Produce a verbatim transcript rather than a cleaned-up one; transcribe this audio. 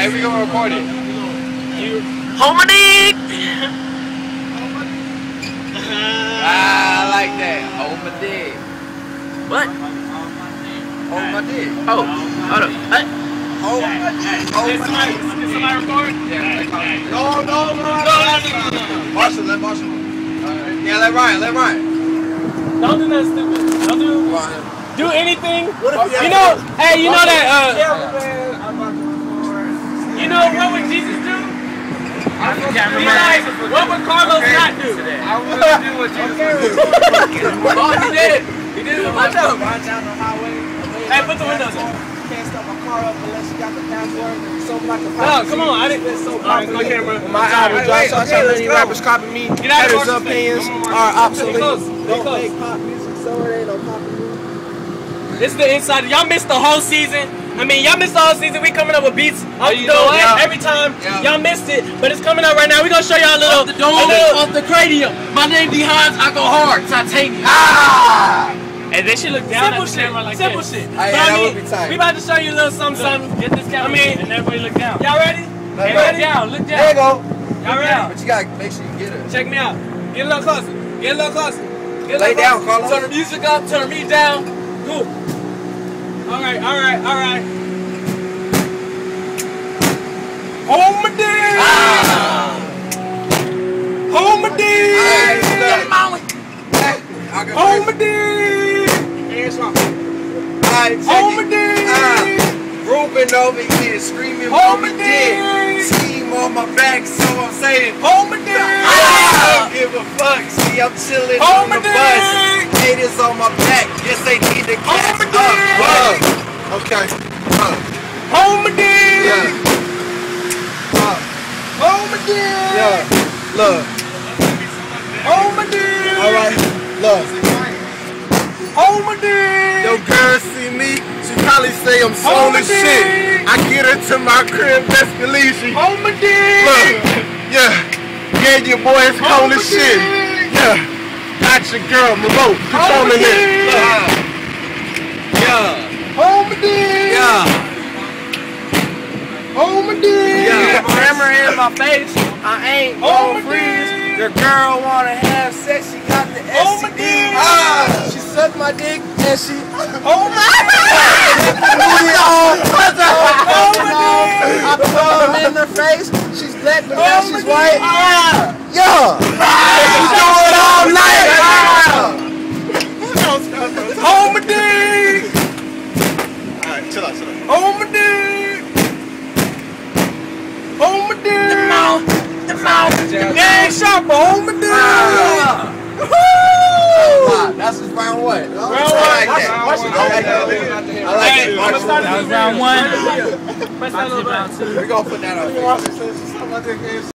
Hey, we gonna record it. You. Hominy! Ah, I like that. Hold my dick. What? Hold my dick. Oh, hold up. What? Hold my dick. Hold my dick. Did somebody record? Yeah. No, no, no, no, no. Marshall, let Marshall. Right. Yeah, let Ryan, let Ryan. Don't do nothing stupid. Don't do. Ryan. Do anything. You know, hey, you know that, uh, you know what would Jesus do? Be like, what would Carlos okay. not do? I would do what Jesus would do. Oh, he did it. He did it. Watch out. Ride down the highway. Hey, put the windows up. You can't stop my car up unless you got the password. So like a No, come on. I didn't. so Alright, my camera. My album drops, so I tell any rappers copy me. Get out of Haters' Marshall's opinions face. are obsolete. Get close. Get Don't close. make pop music, so it ain't no pop music. This is the inside. Y'all missed the whole season. I mean, y'all missed the whole season. We coming up with beats. Oh, Off you the know dome what? every time. Yeah. Y'all missed it, but it's coming up right now. We gonna show y'all a little. Off the dome, a little off the cranium. My name D Hans, I go hard. Titanium. Ah! and they should look down Simple at the shit. camera like Simple this. shit. Hey, But yeah, I that mean, would be tight. we about to show you a little something, something. Get this camera I mean, and everybody look down. Y'all ready? Let You go. ready? Down, look down. There you go. Y'all ready? But you gotta make sure you get it. Check me out. Get a little closer. Get a little closer. Get a Lay little down, closer. Carlos. Turn the music up, turn me down. Cool. All right, all right, all right. Hold my dick. Ah! Hold my dick. Alright, look. I can Hold my first- dick. Alright, check Hold my it. dick. Ah, Grouping over here, screaming Hold on my me dick. dick. Scheme on my back, so I'm saying, Hold my dick. I don't give a fuck. See, I'm chilling Hold on my the bus. dick. Haters on my back, yes, they need to Hold catch my up. dick. Uh, okay. Uh, Hold my dick. yeah. Uh, Hold my dick. yeah. Look. Hold my dick. All right. Look. Hold my dick. Your girl see me, she probably say I'm Hold soul my as shit. dick. I get her to my crib, best believe she. Hold my dick. Look, yeah, yeah, your boy is Hold cold my as shit. dick. Yeah, got your girl, remote, Hold my controlling it. dick. Look. Yeah, Hold my dick. yeah, Hold my dick. yeah. Camera in my face, I ain't Hold my gon' freeze. dick. Your girl wanna have sex, she got the Hold my S T D. dick. Ah, she sucked my dick and she Hold my I put her in her face. She's black, but now she's white. Ah. Yeah. She do it all night. Hold my dick. Alright, chill out, chill out. Hold my dick. Hold my dick. The mouth, the mouth. Yeah, sharp, but hold my dick. Ah. Woo! That's just round one. Round I one. like Watch- that. watch it. I like that. I like Hey, that. I'ma start That was this round one. Press that little button. We're gonna put that on. Suck my dick and